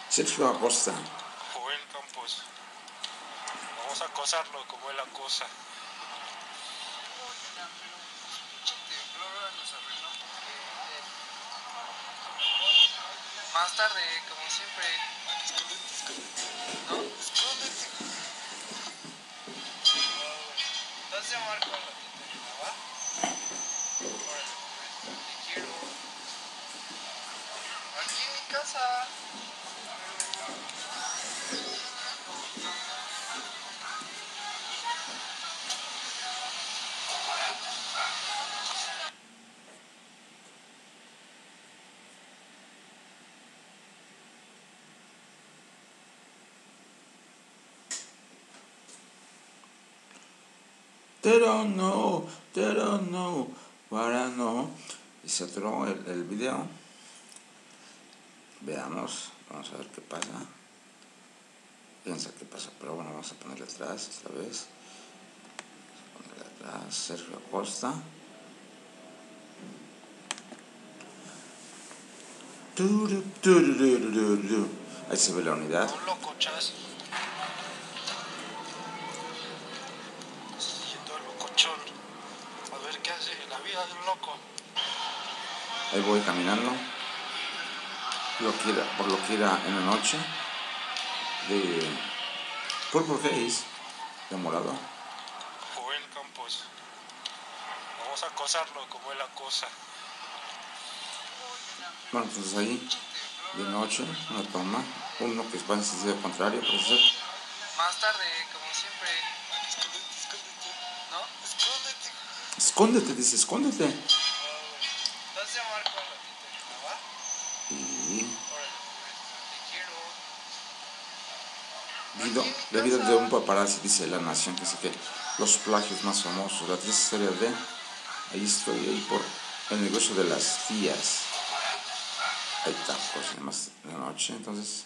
Sergio Acosta. Joel Campos. Vamos a acosarlo como él acosa. Más tarde, como siempre. ¿No? Entonces ya marco la tita, ¿va? Órale, pues, te quiero. Aquí en mi casa. They don't know, what I know. Y se atoró el video. Veamos, vamos a ver qué pasa. Piensa qué pasa, pero bueno, vamos a ponerle atrás esta vez. Ponerle atrás, Sergio Acosta. Ahí se ve la unidad. Un loco, chas. Siendo el locochón. A ver qué hace la vida de un loco. Ahí voy caminando. Por lo que era en la noche. De Purple Haze, de morado. Joel Campos. Vamos a acosarlo como él acosa. Bueno, entonces ahí, de noche, una toma. Uno que va en sentido contrario, puede ser. Más tarde, como siempre. ¿No? Escóndete, dice, escóndete. Entonces ya marco la tita, ¿va? Y Órale, pues, te quiero. la vida de un paparazzi, dice La Nación, que dice que los plagios más famosos, la triste historia de, ahí estoy, ahí por el negocio de las tías. Ahí está, pues, más de la noche, entonces.